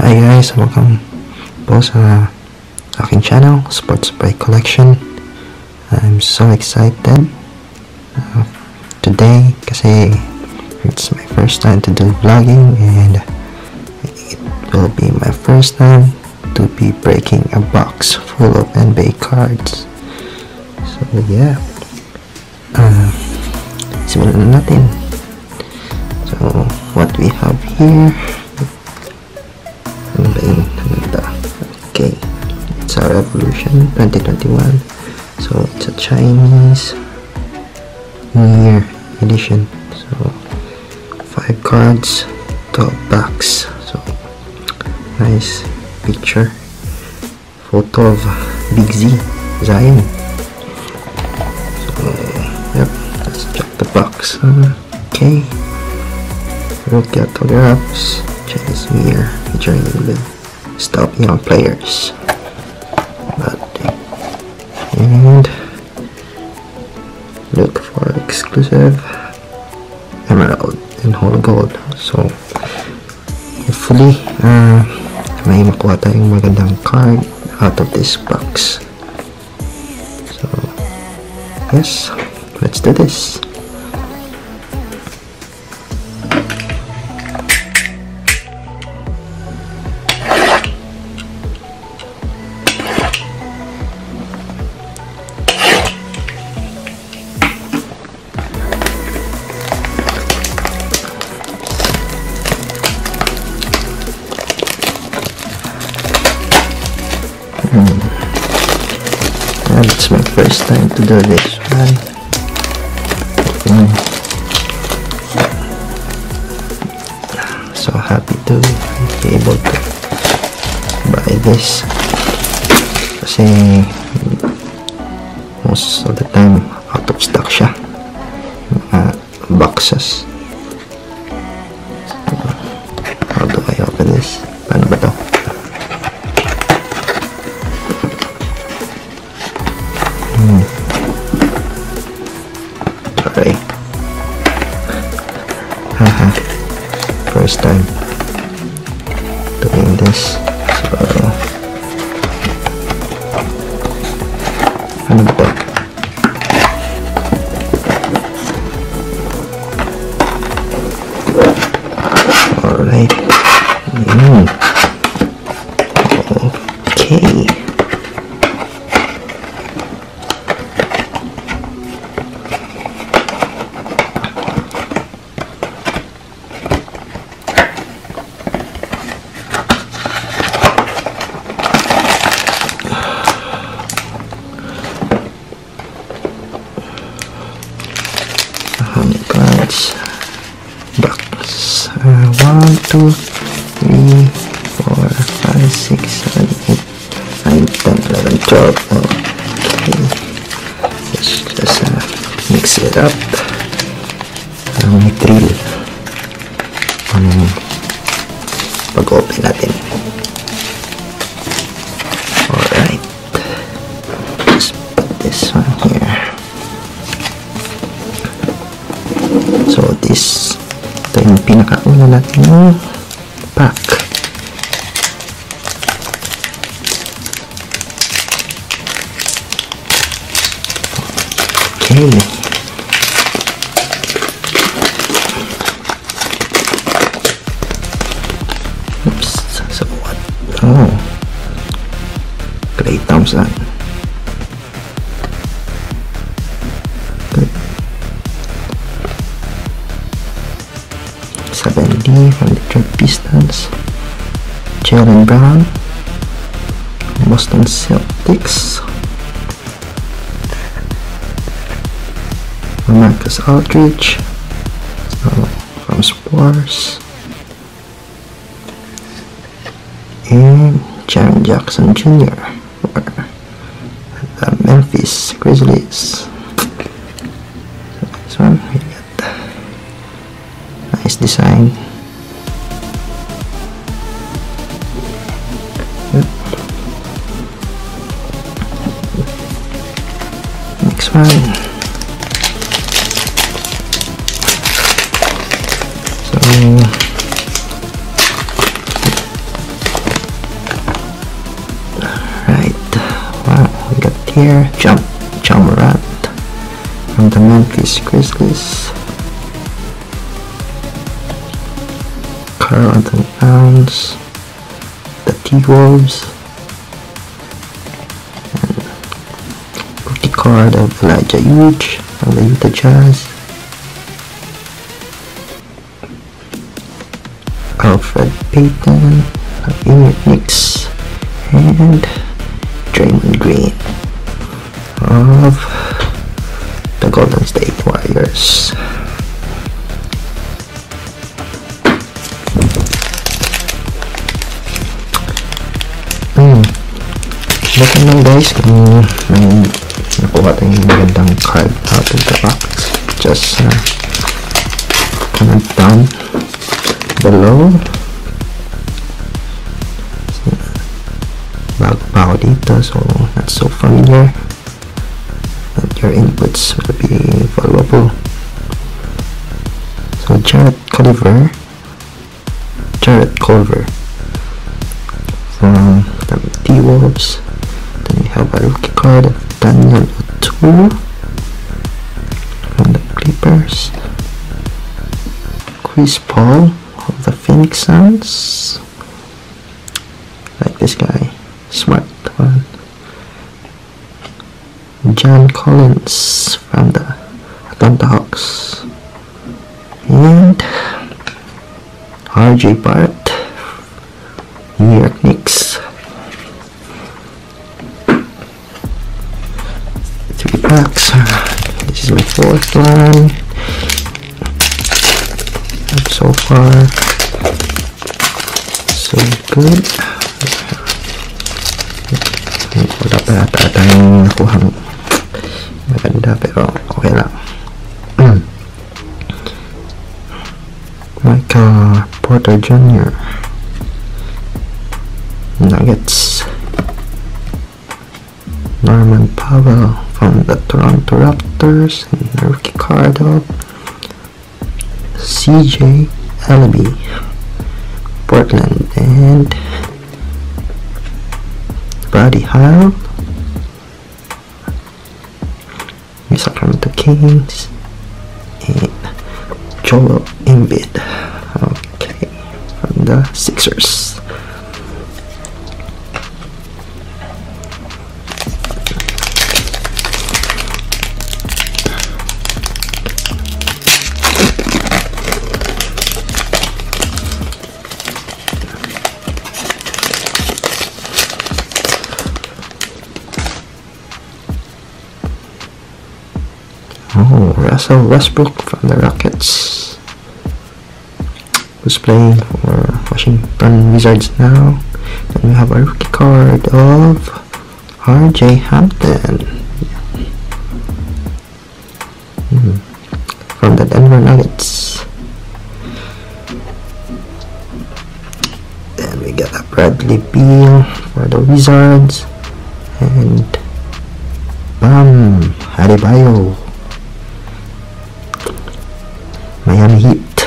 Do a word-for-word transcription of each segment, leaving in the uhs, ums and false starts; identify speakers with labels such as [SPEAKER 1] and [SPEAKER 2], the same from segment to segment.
[SPEAKER 1] Hi guys, welcome po sa aking channel, Sports Bike Collection. I'm so excited uh, today kasi it's my first time to do vlogging, and it will be my first time to be breaking a box full of N B A cards. So yeah, uh, simulan na natin. So what we have here, okay, it's a Revolution twenty twenty-one, so it's a Chinese New Year edition. So five cards, twelve packs. So nice picture, photo of Big Z, Zion. So yep, let's check the box. Okay, rookie autographs, Chinese New Year featuring with top young players. But, and look for exclusive emerald and whole gold. So hopefully uh, may makuha tayong magandang card out of this box. So yes, let's do this. Hmm. And it's my first time to do this one. Hmm. So happy to be able to buy this kasi most of the time out of stock siya, mga boxes. So, how do I open this? Paano ba to? Hmm. Sorry. Haha. First time doing this. So, ano ba to? Alright. Mm. Okay. How many cards? Box. Uh, one, two, three, four, five, six, seven, eight, nine, ten, eleven, twelve. Okay. Let's just uh, mix it up. Uh, may thrill ang pag-open natin. Alright. Let's put this one here. So this, ito yung pinakauna natin yung pack. Okay. Oops. So what? Oh. Klay Thompson. Good. seven D from Detroit Pistons, Jaylen Brown, Boston Celtics, Marcus Aldridge, so from Spurs, and Jaren Jackson Junior for the Memphis Grizzlies. So this one, we got nice design. Yep. Next one. So here, Jump, Ja Morant from the Memphis Grizzlies, Karl Anthony Towns, the T-Wolves, and rookie card of Elijah Huge from the Utah Jazz, Alfred Payton of New York Knicks, and Draymond Green of the Golden State Warriors. Hmm. Looking lang guys kung may nakuha tayong magandang card out of the box. Just uh, comment down below. Bago pa ako dito, so not so familiar, and your inputs will be valuable. So Jarrett Culver, Jarrett Culver from the T-Wolves. Then we have a rookie card of Daniel Oturu from the Clippers, Chris Paul of the Phoenix Suns, like this guy, smart one, John Collins from the Atlanta Hawks, and R J Barrett, New York Knicks. Three packs. This is my fourth one. And so far, so good. Wala pa yata tayong nakuhang maganda, pero okay lang. Michael Porter Junior Nuggets, Norman Powell from the Toronto Raptors, and the rookie card of C J Elleby, Portland, and Buddy Hield, Sacramento Kings, and Joel Embiid, okay, from the Sixers. Oh, Russell Westbrook from the Rockets, who's playing for Washington Wizards now. Then we have a rookie card of R J Hampton hmm. from the Denver Nuggets. Then we got a Bradley Beal for the Wizards, and Bam Adebayo, Miami Heat.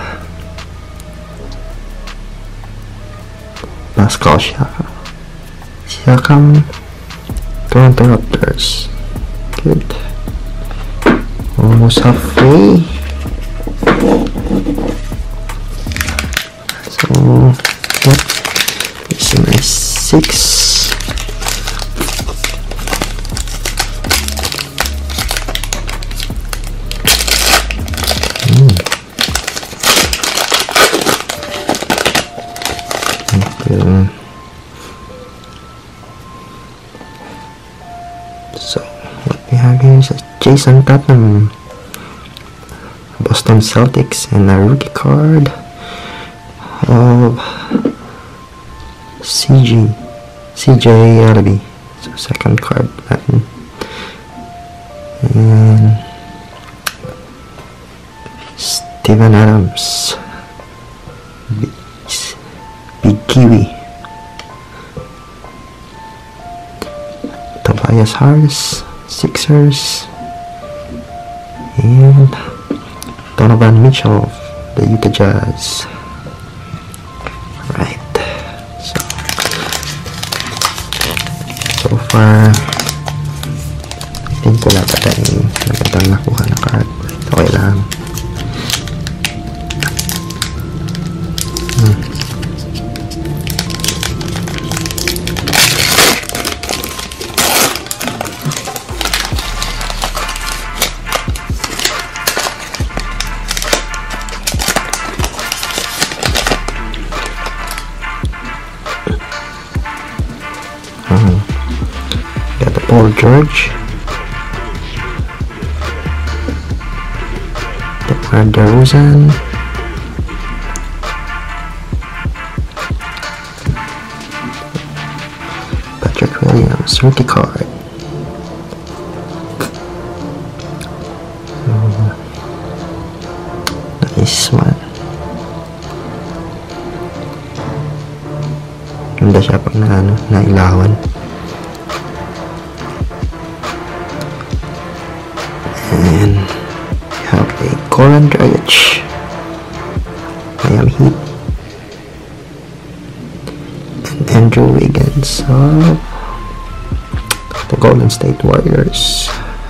[SPEAKER 1] Pascal Siakam, Siakam, Toronto Raptors. Good. Almost halfway. So, yep. This is my six. Okay. So what we have here is Jason Tatum, Boston Celtics, and a rookie card of C G C J Elleby. So second card button, and Steven Adams, Big Kiwi, Tobias Harris, Sixers, and Donovan Mitchell, the Utah Jazz. Right. So, so far, Tingin ko lang pala yung magandang nakuha na card. Okay lang. Hmm. Hmm. Got the Paul George. DeMar DeRozan. Patrick Williams rookie card. Hmm. Nice one. Ganda siya pag na, ano, nailawan. And we have a Goran Dragic, Miami Heat, and Andrew Wiggins of the Golden State Warriors.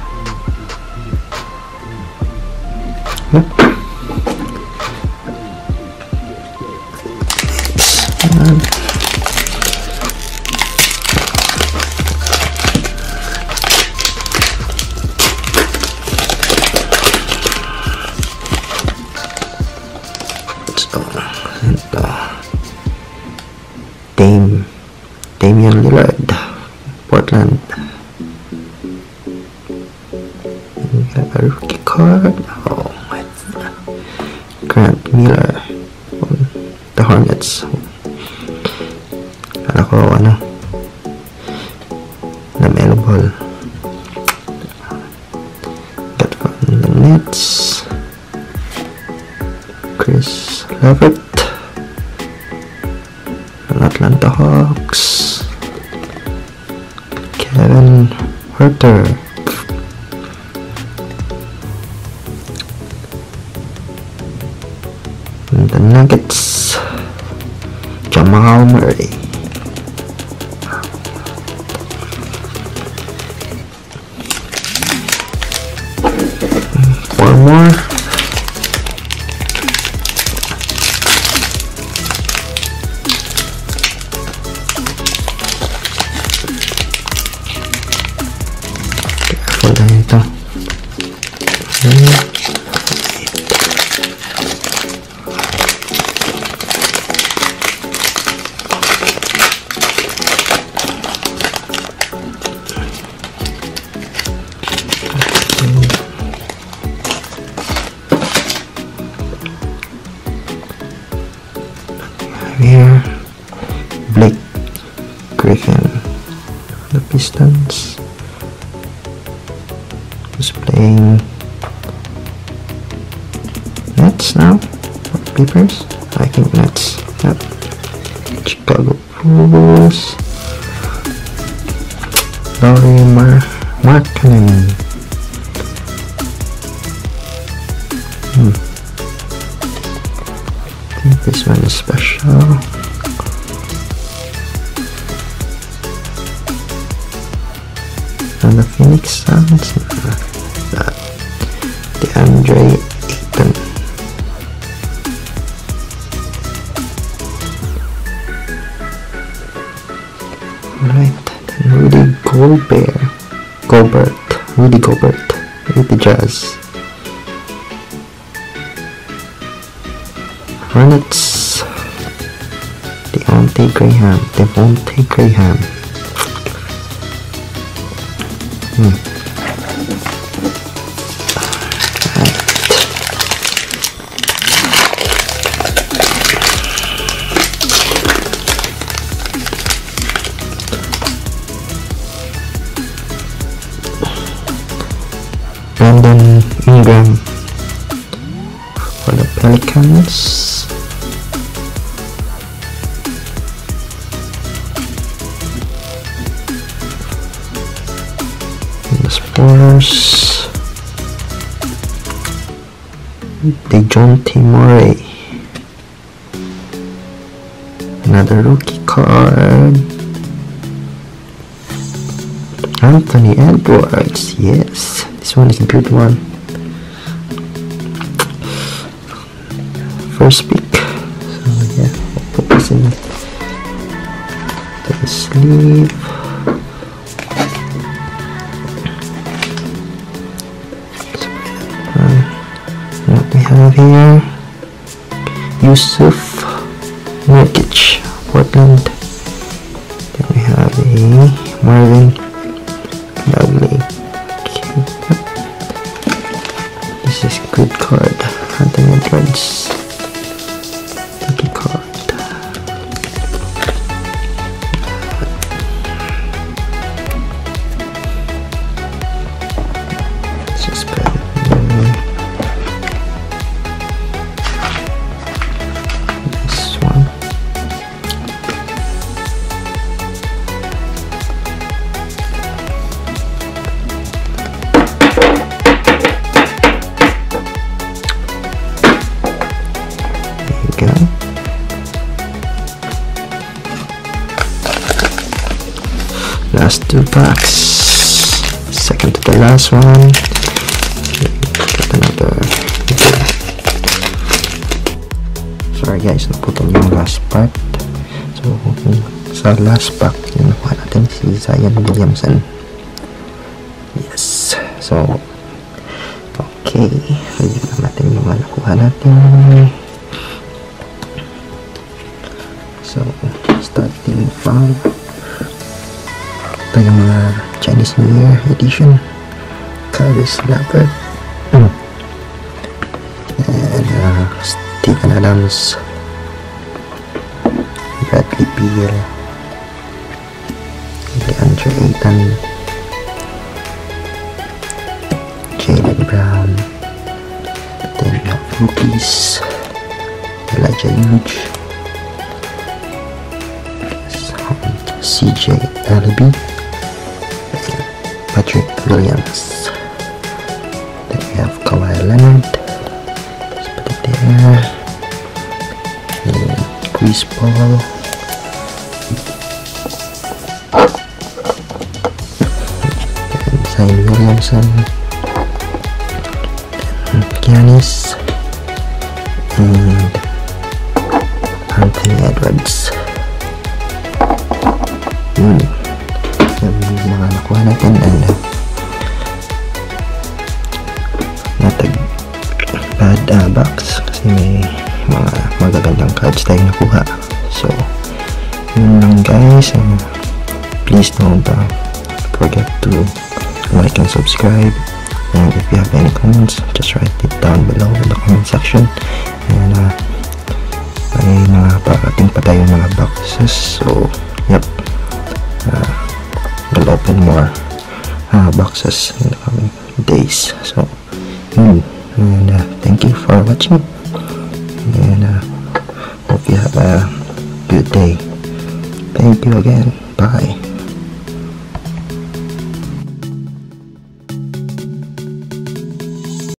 [SPEAKER 1] Yep. And Dame, Damian Lillard, Portland. We have a rookie card. Oh my God. Grant Miller, the Hornets. Kala ko ano, na Melo Ball. Got from the Nets, Chris Levert, Atlanta Hawks, Kevin Huerter, and the Nuggets, Jamal Murray. Four more. Wala ito. Here, Blake Griffin, the Pistons. Who's playing Nets now? Papers? I think Nets. Yep. Chicago Bulls. Laurie Mar Markkanen. Hmm. I think this one is special. And the Phoenix Suns. Uh, DeAndre Ayton. Alright, then Rudy Gobert. Gobert. Rudy Gobert. With the Jazz. Hornets. Deontay Graham. Devontae Graham. Hmm. Brandon Ingram for the Pelicans. The Spurs. DeJounte Murray. Another rookie card. Anthony Edwards. Yes, this one is a good one. First pick. So yeah, I'll put this in the sleeve. Uh, what we have here, Yusuf Nurkic, Portland. Then we have a Marvin Bagley. Okay. This is good card. Anthony Edwards. Lucky card. Let's just put it in. This one. Go. Last two packs, second to the last one. Get another. Sorry guys, naputol yung last part. So sa last pack, yung nakuha natin si Zion Williamson. Yes. So okay, review na natin yung mga nakuha natin. So, starting from ito yung mga Chinese New Year edition, Caris Lambert, mm. and uh, Steven Adams, Bradley Beal, DeAndre Ayton, Jaylen Brown, then we have rookies, Elijah Huge, C J Alibi, Patrick Williams. Then we have Kawhi Leonard. Let's put it there. And Chris Paul. And Zion Williamson. And Giannis. And Anthony Edwards. Yun yung mga nakuha natin, and uh, natag bad uh, box kasi may mga magagandang cards tayo nakuha. So yun lang guys, and please don't uh, forget to like and subscribe, and if you have any comments, just write it down below in the comment section. And uh, may mga parating pa tayong mga boxes, so yep, Uh, we'll open more uh, boxes in the coming days. So mm, and uh, thank you for watching, and uh, hope you have a good day. Thank you again. Bye.